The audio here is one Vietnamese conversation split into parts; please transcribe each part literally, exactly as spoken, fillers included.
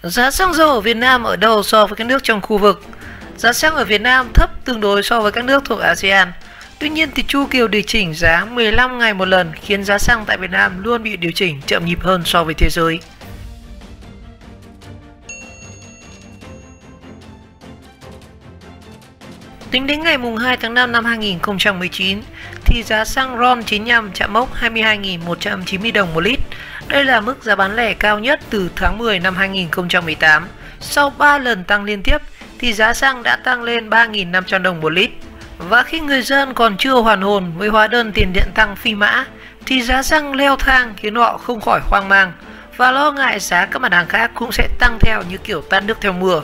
Giá xăng dầu ở Việt Nam ở đâu so với các nước trong khu vực? Giá xăng ở Việt Nam thấp tương đối so với các nước thuộc a sê an. Tuy nhiên thì chu kỳ điều chỉnh giá mười lăm ngày một lần khiến giá xăng tại Việt Nam luôn bị điều chỉnh chậm nhịp hơn so với thế giới. Tính đến ngày hai tháng năm năm hai nghìn không trăm mười chín thì giá xăng RON chín mươi lăm chạm mốc hai mươi hai nghìn một trăm chín mươi đồng một lít. Đây là mức giá bán lẻ cao nhất từ tháng mười năm hai nghìn không trăm mười tám. Sau ba lần tăng liên tiếp thì giá xăng đã tăng lên ba nghìn năm trăm đồng một lít. Và khi người dân còn chưa hoàn hồn với hóa đơn tiền điện tăng phi mã thì giá xăng leo thang khiến họ không khỏi hoang mang và lo ngại giá các mặt hàng khác cũng sẽ tăng theo như kiểu tát nước theo mưa.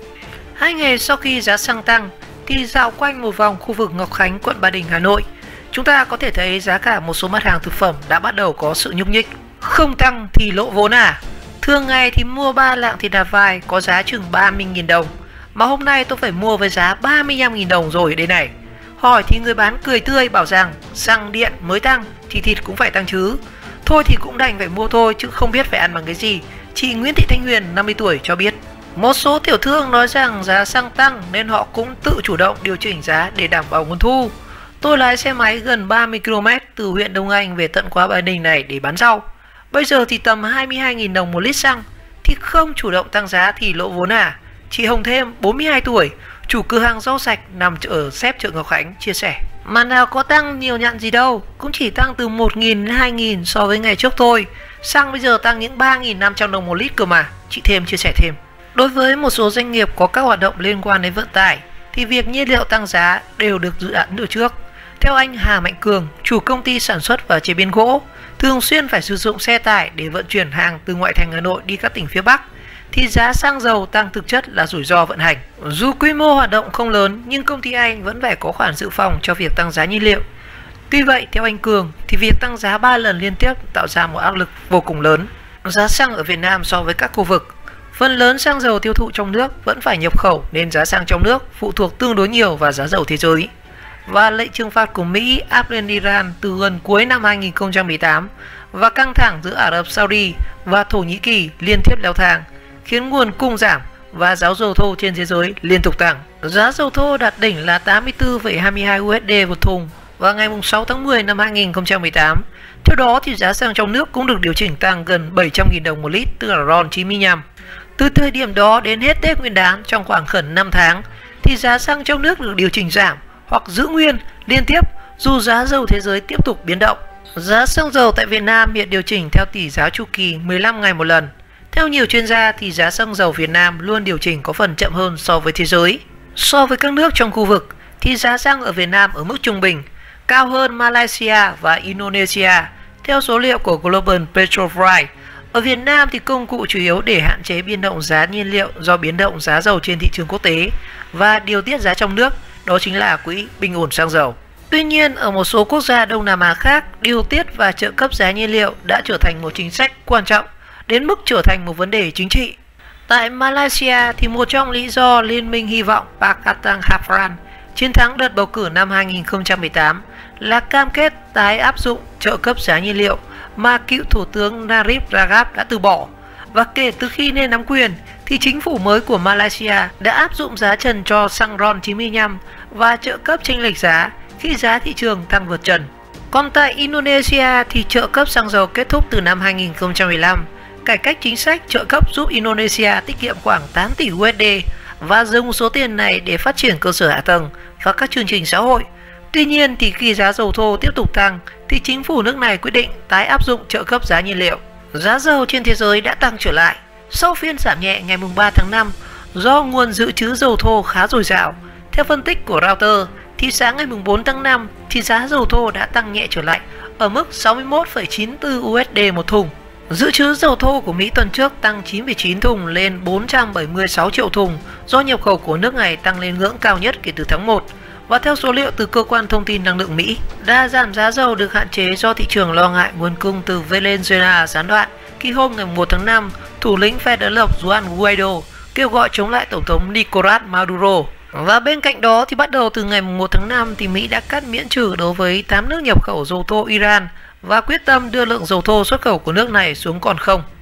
Hai ngày sau khi giá xăng tăng thì dạo quanh một vòng khu vực Ngọc Khánh, quận Ba Đình, Hà Nội, chúng ta có thể thấy giá cả một số mặt hàng thực phẩm đã bắt đầu có sự nhúc nhích. Không tăng thì lỗ vốn à? Thường ngày thì mua ba lạng thịt nạc vai có giá chừng ba mươi nghìn đồng, mà hôm nay tôi phải mua với giá ba mươi lăm nghìn đồng rồi đây này. Hỏi thì người bán cười tươi bảo rằng xăng điện mới tăng thì thịt cũng phải tăng chứ. Thôi thì cũng đành phải mua thôi chứ không biết phải ăn bằng cái gì. Chị Nguyễn Thị Thanh Huyền, năm mươi tuổi cho biết. Một số tiểu thương nói rằng giá xăng tăng nên họ cũng tự chủ động điều chỉnh giá để đảm bảo nguồn thu. Tôi lái xe máy gần ba mươi ki lô mét từ huyện Đông Anh về tận qua Ba Đình này để bán rau. Bây giờ thì tầm hai mươi hai nghìn đồng một lít xăng, thì không chủ động tăng giá thì lỗ vốn à? Chị Hồng Thêm, bốn mươi hai tuổi, chủ cửa hàng rau sạch nằm ở xép chợ Ngọc Khánh chia sẻ. Mà nào có tăng nhiều nhặn gì đâu, cũng chỉ tăng từ một nghìn đến hai nghìn so với ngày trước thôi. Xăng bây giờ tăng những ba nghìn năm trăm đồng một lít cơ mà, chị Thêm chia sẻ thêm. Đối với một số doanh nghiệp có các hoạt động liên quan đến vận tải thì việc nhiên liệu tăng giá đều được dự án từ trước. Theo anh Hà Mạnh Cường, chủ công ty sản xuất và chế biến gỗ, thường xuyên phải sử dụng xe tải để vận chuyển hàng từ ngoại thành Hà Nội đi các tỉnh phía Bắc, thì giá xăng dầu tăng thực chất là rủi ro vận hành. Dù quy mô hoạt động không lớn nhưng công ty anh vẫn phải có khoản dự phòng cho việc tăng giá nhiên liệu. Tuy vậy, theo anh Cường, thì việc tăng giá ba lần liên tiếp tạo ra một áp lực vô cùng lớn. Giá xăng ở Việt Nam so với các khu vực, phần lớn xăng dầu tiêu thụ trong nước vẫn phải nhập khẩu nên giá xăng trong nước phụ thuộc tương đối nhiều vào giá dầu thế giới. Và lệnh trừng phạt của Mỹ áp lên Iran từ gần cuối năm hai nghìn không trăm mười tám và căng thẳng giữa Ả Rập Saudi và Thổ Nhĩ Kỳ liên tiếp leo thang, khiến nguồn cung giảm và giá dầu thô trên thế giới liên tục tăng. Giá dầu thô đạt đỉnh là tám mươi tư phẩy hai mươi hai u ét đê một thùng vào ngày sáu tháng mười năm hai nghìn không trăm mười tám. Theo đó thì giá xăng trong nước cũng được điều chỉnh tăng gần bảy trăm nghìn đồng một lít, tức là RON chín mươi lăm. Từ thời điểm đó đến hết Tết Nguyên đán trong khoảng gần năm tháng thì giá xăng trong nước được điều chỉnh giảm hoặc giữ nguyên liên tiếp dù giá dầu thế giới tiếp tục biến động. Giá xăng dầu tại Việt Nam hiện điều chỉnh theo tỷ giá chu kỳ mười lăm ngày một lần. Theo nhiều chuyên gia thì giá xăng dầu Việt Nam luôn điều chỉnh có phần chậm hơn so với thế giới. So với các nước trong khu vực thì giá xăng ở Việt Nam ở mức trung bình, cao hơn Malaysia và Indonesia theo số liệu của Global Petrol Price. Ở Việt Nam thì công cụ chủ yếu để hạn chế biến động giá nhiên liệu do biến động giá dầu trên thị trường quốc tế và điều tiết giá trong nước, đó chính là quỹ bình ổn xăng dầu. Tuy nhiên, ở một số quốc gia Đông Nam Á khác, điều tiết và trợ cấp giá nhiên liệu đã trở thành một chính sách quan trọng, đến mức trở thành một vấn đề chính trị. Tại Malaysia thì một trong lý do Liên minh hy vọng Pakatan Harapan chiến thắng đợt bầu cử năm hai nghìn không trăm mười tám là cam kết tái áp dụng trợ cấp giá nhiên liệu mà cựu Thủ tướng Najib Razak đã từ bỏ. Và kể từ khi lên nắm quyền thì chính phủ mới của Malaysia đã áp dụng giá trần cho xăng RON chín mươi lăm và trợ cấp chênh lệch giá khi giá thị trường tăng vượt trần. Còn tại Indonesia thì trợ cấp xăng dầu kết thúc từ năm hai nghìn không trăm mười lăm. Cải cách chính sách trợ cấp giúp Indonesia tiết kiệm khoảng tám tỷ u ét đê và dùng số tiền này để phát triển cơ sở hạ tầng và các chương trình xã hội. Tuy nhiên thì khi giá dầu thô tiếp tục tăng thì chính phủ nước này quyết định tái áp dụng trợ cấp giá nhiên liệu. Giá dầu trên thế giới đã tăng trở lại sau phiên giảm nhẹ ngày ba tháng năm do nguồn dự trữ dầu thô khá dồi dào. Theo phân tích của Reuters thì sáng ngày bốn tháng năm thì giá dầu thô đã tăng nhẹ trở lại ở mức sáu mươi mốt phẩy chín tư u ét đê một thùng. Dự trữ dầu thô của Mỹ tuần trước tăng chín phẩy chín thùng lên bốn trăm bảy mươi sáu triệu thùng do nhập khẩu của nước này tăng lên ngưỡng cao nhất kể từ tháng một. Và theo số liệu từ Cơ quan Thông tin Năng lượng Mỹ, đà giảm giá dầu được hạn chế do thị trường lo ngại nguồn cung từ Venezuela gián đoạn khi hôm ngày một tháng năm, thủ lĩnh phe đối lập Juan Guaido kêu gọi chống lại Tổng thống Nicolás Maduro. Và bên cạnh đó thì bắt đầu từ ngày một tháng năm thì Mỹ đã cắt miễn trừ đối với tám nước nhập khẩu dầu thô Iran và quyết tâm đưa lượng dầu thô xuất khẩu của nước này xuống còn không.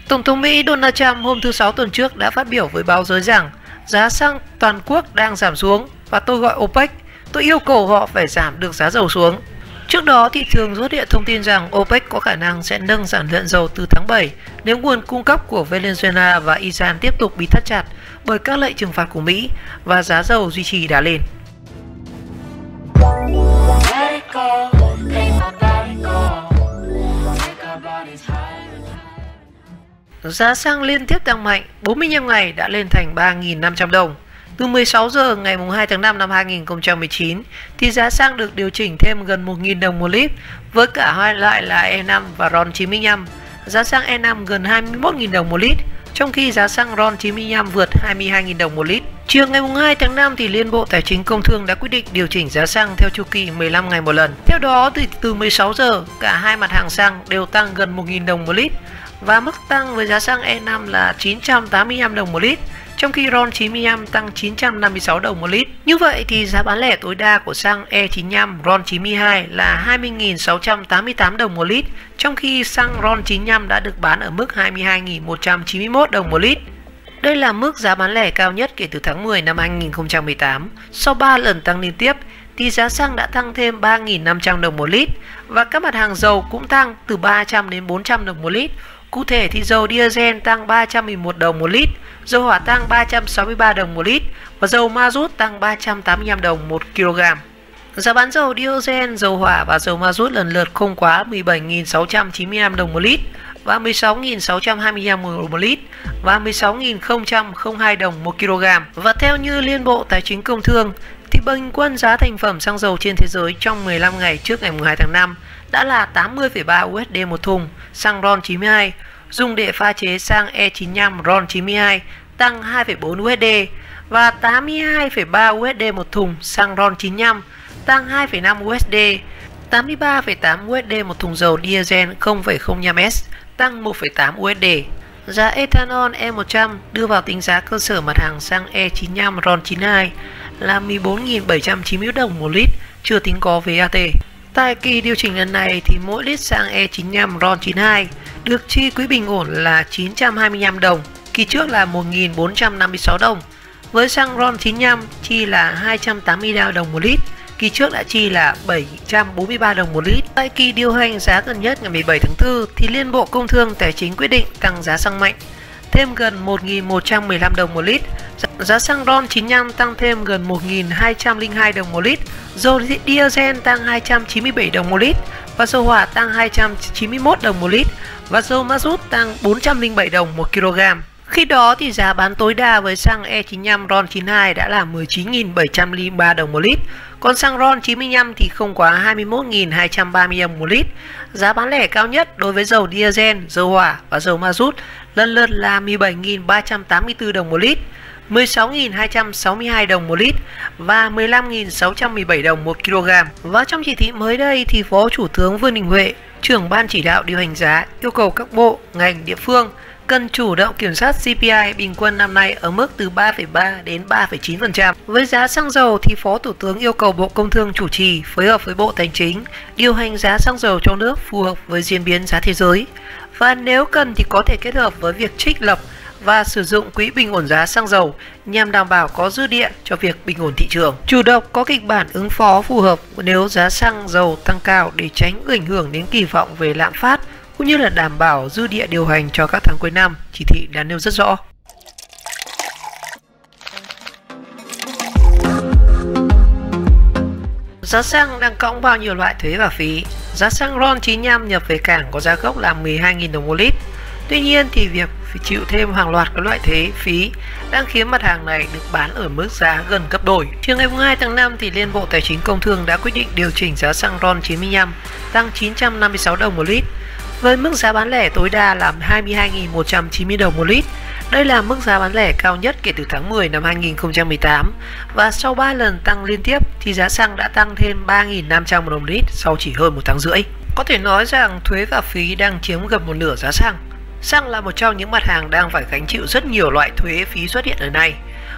Tổng thống Mỹ Donald Trump hôm thứ Sáu tuần trước đã phát biểu với báo giới rằng giá xăng toàn quốc đang giảm xuống và tôi gọi OPEC, tôi yêu cầu họ phải giảm được giá dầu xuống. Trước đó, thị trường xuất hiện thông tin rằng OPEC có khả năng sẽ nâng sản lượng dầu từ tháng bảy nếu nguồn cung cấp của Venezuela và Iran tiếp tục bị thắt chặt bởi các lệnh trừng phạt của Mỹ và giá dầu duy trì đà lên. Giá xăng liên tiếp tăng mạnh, bốn mươi lăm ngày đã lên thành ba nghìn năm trăm đồng. Từ mười sáu giờ ngày hai tháng năm năm hai nghìn không trăm mười chín thì giá xăng được điều chỉnh thêm gần một nghìn đồng một lít với cả hai loại là E năm và RON chín mươi lăm. Giá xăng E năm gần hai mươi mốt nghìn đồng một lít, trong khi giá xăng RON chín mươi lăm vượt hai mươi hai nghìn đồng một lít. Chiều ngày hai tháng năm thì Liên Bộ Tài chính Công Thương đã quyết định điều chỉnh giá xăng theo chu kỳ mười lăm ngày một lần. Theo đó thì từ mười sáu giờ cả hai mặt hàng xăng đều tăng gần một nghìn đồng một lít và mức tăng với giá xăng E năm là chín trăm tám mươi lăm đồng một lít, trong khi RON chín mươi lăm tăng chín trăm năm mươi sáu đồng một lít. Như vậy thì giá bán lẻ tối đa của xăng E chín mươi lăm RON chín mươi hai là hai mươi nghìn sáu trăm tám mươi tám đồng một lít, trong khi xăng RON chín mươi lăm đã được bán ở mức hai mươi hai nghìn một trăm chín mươi mốt đồng một lít. Đây là mức giá bán lẻ cao nhất kể từ tháng mười năm hai nghìn không trăm mười tám. Sau ba lần tăng liên tiếp thì giá xăng đã tăng thêm ba nghìn năm trăm đồng một lít và các mặt hàng dầu cũng tăng từ ba trăm đến bốn trăm đồng một lít. Cụ thể thì dầu diesel tăng ba trăm mười một đồng một lít, dầu hỏa tăng ba trăm sáu mươi ba đồng một lít và dầu ma rút tăng ba trăm tám mươi lăm đồng một kg. Giá bán dầu diesel, dầu hỏa và dầu ma rút lần lượt không quá mười bảy nghìn sáu trăm chín mươi lăm đồng một lít và mười sáu nghìn sáu trăm hai mươi lăm đồng một lít và mười sáu nghìn không trăm lẻ hai đồng một kg. Và theo như Liên Bộ Tài chính Công Thương thì bình quân giá thành phẩm xăng dầu trên thế giới trong mười lăm ngày trước ngày hai tháng năm đã là tám mươi phẩy ba u ét đê một thùng xăng RON chín mươi hai, dùng để pha chế xăng E chín mươi lăm RON chín mươi hai tăng hai phẩy bốn u ét đê và tám mươi hai phẩy ba u ét đê một thùng xăng RON chín mươi lăm tăng hai phẩy năm u ét đê, tám mươi ba phẩy tám u ét đê một thùng dầu diesel không phẩy không năm S tăng một phẩy tám u ét đê. Giá ethanol E một trăm đưa vào tính giá cơ sở mặt hàng xăng E chín mươi lăm RON chín mươi hai là mười bốn nghìn bảy trăm chín mươi đồng một lít, chưa tính có vê a tê. Tại kỳ điều chỉnh lần này thì mỗi lít xăng E chín mươi lăm RON chín mươi hai được chi quỹ bình ổn là chín trăm hai mươi lăm đồng, kỳ trước là một nghìn bốn trăm năm mươi sáu đồng. Với xăng RON chín mươi lăm chi là hai trăm tám mươi ba đồng một lít, kỳ trước đã chi là bảy trăm bốn mươi ba đồng một lít. Tại kỳ điều hành giá gần nhất ngày mười bảy tháng tư thì Liên Bộ Công Thương Tài chính quyết định tăng giá xăng mạnh thêm gần một nghìn một trăm mười lăm đồng một lít. Giá xăng RON chín mươi lăm tăng thêm gần một nghìn hai trăm lẻ hai đồng một lít, dầu diesel tăng hai trăm chín mươi bảy đồng một lít và dầu hỏa tăng hai trăm chín mươi mốt đồng một lít và dầu ma rút tăng bốn trăm lẻ bảy đồng một kg. Khi đó thì giá bán tối đa với xăng E chín mươi lăm RON chín mươi hai đã là mười chín nghìn bảy trăm lẻ ba đồng một lít, còn xăng RON chín mươi lăm thì không quá hai mươi mốt nghìn hai trăm ba mươi đồng một lít. Giá bán lẻ cao nhất đối với dầu diesel, dầu hỏa và dầu ma rút lần lượt là mười bảy nghìn ba trăm tám mươi tư đồng một lít, mười sáu nghìn hai trăm sáu mươi hai đồng một lít và mười lăm nghìn sáu trăm mười bảy đồng một kg. Và trong chỉ thị mới đây thì Phó Thủ tướng Vương Đình Huệ, trưởng Ban chỉ đạo điều hành giá, yêu cầu các bộ, ngành, địa phương cần chủ động kiểm soát xê pê i bình quân năm nay ở mức từ ba phẩy ba đến ba phẩy chín phần trăm. Với giá xăng dầu thì Phó Thủ tướng yêu cầu Bộ Công Thương chủ trì phối hợp với Bộ Tài chính điều hành giá xăng dầu trong nước phù hợp với diễn biến giá thế giới. Và nếu cần thì có thể kết hợp với việc trích lập và sử dụng quỹ bình ổn giá xăng dầu nhằm đảm bảo có dư địa cho việc bình ổn thị trường. Chủ động có kịch bản ứng phó phù hợp nếu giá xăng dầu tăng cao để tránh ảnh hưởng đến kỳ vọng về lạm phát cũng như là đảm bảo dư địa điều hành cho các tháng cuối năm, chỉ thị đã nêu rất rõ. Giá xăng đang cõng bao nhiêu loại thuế và phí? Giá xăng RON chín mươi lăm nhập về cảng có giá gốc là mười hai nghìn đồng một lít. Tuy nhiên thì việc phải chịu thêm hàng loạt các loại thuế phí đang khiến mặt hàng này được bán ở mức giá gần gấp đôi. Chiều ngày hai tháng năm thì Liên Bộ Tài chính Công Thương đã quyết định điều chỉnh giá xăng RON chín mươi lăm tăng chín trăm năm mươi sáu đồng một lít với mức giá bán lẻ tối đa là hai mươi hai nghìn một trăm chín mươi đồng một lít. Đây là mức giá bán lẻ cao nhất kể từ tháng mười năm hai nghìn không trăm mười tám và sau ba lần tăng liên tiếp thì giá xăng đã tăng thêm ba nghìn năm trăm đồng một lít sau chỉ hơn một tháng rưỡi. Có thể nói rằng thuế và phí đang chiếm gần một nửa giá xăng. Xăng là một trong những mặt hàng đang phải gánh chịu rất nhiều loại thuế phí xuất hiện ở nay.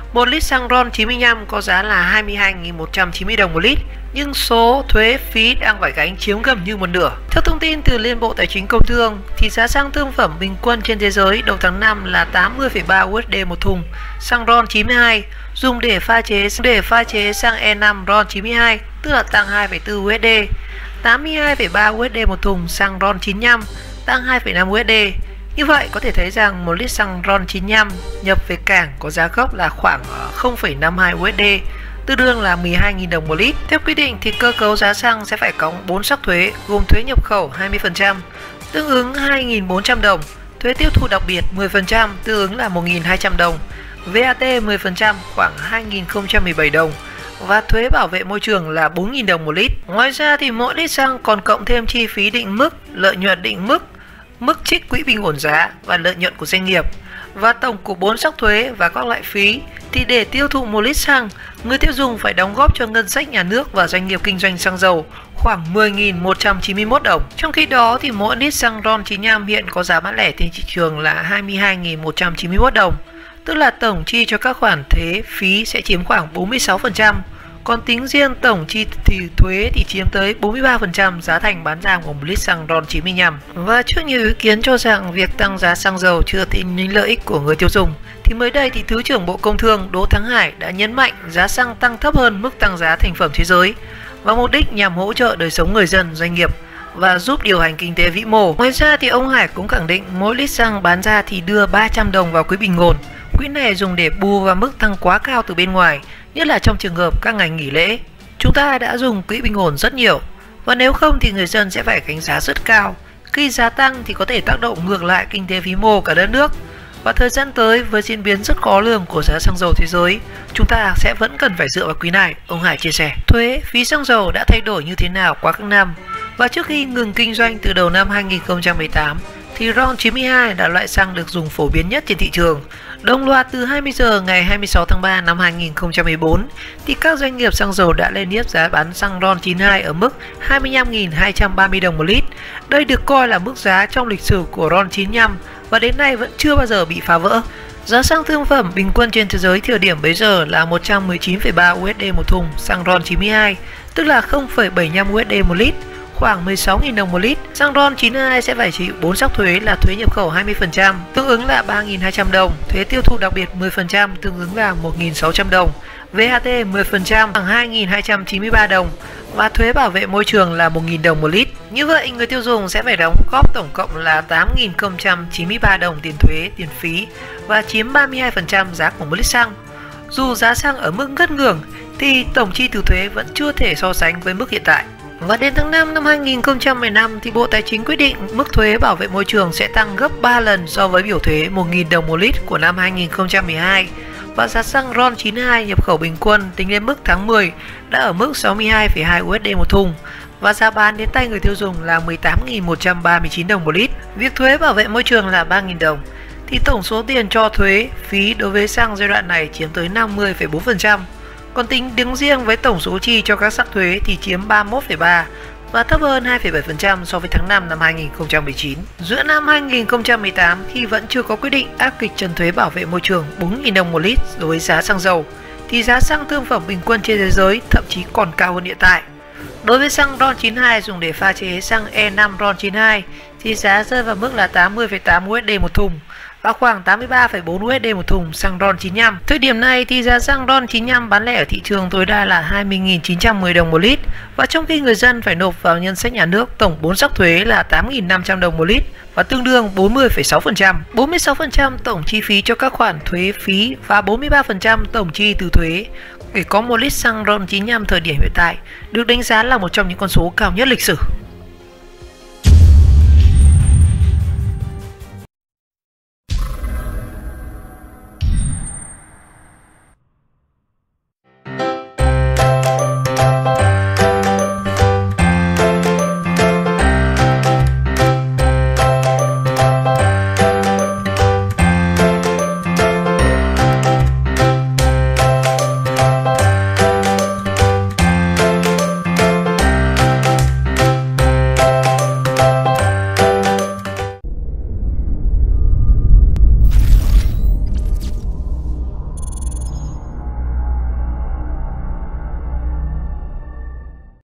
Một lít xăng RON chín mươi lăm có giá là hai mươi hai nghìn một trăm chín mươi đồng một lít, nhưng số thuế phí đang phải gánh chiếm gần như một nửa. Theo thông tin từ Liên Bộ Tài chính Công Thương, thì giá xăng thương phẩm bình quân trên thế giới đầu tháng năm là tám mươi phẩy ba đô la một thùng xăng RON chín mươi hai dùng để pha chế để pha chế xăng E năm RON chín mươi hai, tức là tăng hai phẩy bốn đô la, tám mươi hai phẩy ba đô la một thùng xăng RON chín mươi lăm, tăng hai phẩy năm đô la. Như vậy có thể thấy rằng một lít xăng RON chín mươi lăm nhập về cảng có giá gốc là khoảng không phẩy năm mươi hai đô la, tương đương là mười hai nghìn đồng một lít. Theo quy định thì cơ cấu giá xăng sẽ phải có bốn sắc thuế, gồm thuế nhập khẩu hai mươi phần trăm, tương ứng hai nghìn bốn trăm đồng, thuế tiêu thụ đặc biệt mười phần trăm, tương ứng là một nghìn hai trăm đồng, vê a tê mười phần trăm khoảng hai nghìn không trăm mười bảy đồng và thuế bảo vệ môi trường là bốn nghìn đồng một lít. Ngoài ra thì mỗi lít xăng còn cộng thêm chi phí định mức, lợi nhuận định mức, mức trích quỹ bình ổn giá và lợi nhuận của doanh nghiệp, và tổng của bốn sắc thuế và các loại phí. Thì để tiêu thụ một lít xăng, người tiêu dùng phải đóng góp cho ngân sách nhà nước và doanh nghiệp kinh doanh xăng dầu khoảng mười nghìn một trăm chín mươi mốt đồng. Trong khi đó thì mỗi lít xăng RON chín mươi lăm hiện có giá bán lẻ trên thị trường là hai mươi hai nghìn một trăm chín mươi mốt đồng, tức là tổng chi cho các khoản thuế phí sẽ chiếm khoảng bốn mươi sáu phần trăm. Còn tính riêng tổng chi thì thuế thì chiếm tới bốn mươi ba phần trăm giá thành bán ra của một lít xăng RON chín mươi lăm. Và trước nhiều ý kiến cho rằng việc tăng giá xăng dầu chưa tính đến lợi ích của người tiêu dùng, thì mới đây thì Thứ trưởng Bộ Công Thương Đỗ Thắng Hải đã nhấn mạnh giá xăng tăng thấp hơn mức tăng giá thành phẩm thế giới, và mục đích nhằm hỗ trợ đời sống người dân, doanh nghiệp và giúp điều hành kinh tế vĩ mô. Ngoài ra thì ông Hải cũng khẳng định mỗi lít xăng bán ra thì đưa ba trăm đồng vào quỹ bình ổn. Quỹ này dùng để bù vào mức tăng quá cao từ bên ngoài, nhất là trong trường hợp các ngày nghỉ lễ. Chúng ta đã dùng quỹ bình ổn rất nhiều, và nếu không thì người dân sẽ phải gánh giá rất cao. Khi giá tăng thì có thể tác động ngược lại kinh tế vĩ mô cả đất nước. Và thời gian tới, với diễn biến rất khó lường của giá xăng dầu thế giới, chúng ta sẽ vẫn cần phải dựa vào quỹ này, ông Hải chia sẻ. Thuế, phí xăng dầu đã thay đổi như thế nào qua các năm? Và trước khi ngừng kinh doanh từ đầu năm hai nghìn không trăm mười tám, thì RON chín mươi hai là loại xăng được dùng phổ biến nhất trên thị trường. Đồng loạt từ hai mươi giờ ngày hai mươi sáu tháng ba năm hai nghìn không trăm mười bốn, thì các doanh nghiệp xăng dầu đã lên niêm giá bán xăng RON chín mươi hai ở mức hai mươi lăm nghìn hai trăm ba mươi đồng một lít. Đây được coi là mức giá trong lịch sử của RON chín mươi lăm và đến nay vẫn chưa bao giờ bị phá vỡ. Giá xăng thương phẩm bình quân trên thế giới thời điểm bấy giờ là một trăm mười chín phẩy ba đô la một thùng xăng RON chín mươi hai, tức là không phẩy bảy mươi lăm đô la một lít, khoảng mười sáu nghìn đồng một lít. Xăng RON chín mươi hai sẽ phải chịu bốn sắc thuế là thuế nhập khẩu hai mươi phần trăm, tương ứng là ba nghìn hai trăm đồng, thuế tiêu thụ đặc biệt mười phần trăm, tương ứng là một nghìn sáu trăm đồng, vê a tê mười phần trăm, bằng hai nghìn hai trăm chín mươi ba đồng, và thuế bảo vệ môi trường là một nghìn đồng một lít. Như vậy, người tiêu dùng sẽ phải đóng góp tổng cộng là tám nghìn không trăm chín mươi ba đồng tiền thuế, tiền phí và chiếm ba mươi hai phần trăm giá của một lít xăng. Dù giá xăng ở mức ngất ngưỡng thì tổng chi từ thuế vẫn chưa thể so sánh với mức hiện tại. Và đến tháng năm năm hai nghìn không trăm mười lăm thì Bộ Tài chính quyết định mức thuế bảo vệ môi trường sẽ tăng gấp ba lần so với biểu thuế một nghìn đồng một lít của năm hai nghìn không trăm mười hai. Và giá xăng RON chín mươi hai nhập khẩu bình quân tính đến mức tháng mười đã ở mức sáu mươi hai phẩy hai đô la một thùng, và giá bán đến tay người tiêu dùng là mười tám nghìn một trăm ba mươi chín đồng một lít. Việc thuế bảo vệ môi trường là ba nghìn đồng, thì tổng số tiền cho thuế, phí đối với xăng giai đoạn này chiếm tới năm mươi phẩy bốn phần trăm. Còn tính đứng riêng với tổng số chi cho các sắc thuế thì chiếm ba mươi mốt phẩy ba và thấp hơn hai phẩy bảy phần trăm so với tháng năm năm hai nghìn không trăm mười chín. Giữa năm hai nghìn không trăm mười tám, khi vẫn chưa có quyết định áp kịch trần thuế bảo vệ môi trường bốn nghìn đồng một lít đối với giá xăng dầu, thì giá xăng thương phẩm bình quân trên thế giới thậm chí còn cao hơn hiện tại. Đối với xăng RON chín mươi hai dùng để pha chế xăng E năm RON chín mươi hai thì giá rơi vào mức là tám mươi phẩy tám đô la một thùng và khoảng tám mươi ba phẩy bốn đô la một thùng xăng RON chín mươi lăm. Thời điểm này thì giá xăng RON chín mươi lăm bán lẻ ở thị trường tối đa là hai mươi nghìn chín trăm mười đồng một lít, và trong khi người dân phải nộp vào ngân sách nhà nước tổng bốn sắc thuế là tám nghìn năm trăm đồng một lít và tương đương bốn mươi phẩy sáu phần trăm. bốn mươi sáu phần trăm tổng chi phí cho các khoản thuế phí và bốn mươi ba phần trăm tổng chi từ thuế để có một lít xăng RON chín mươi lăm thời điểm hiện tại được đánh giá là một trong những con số cao nhất lịch sử.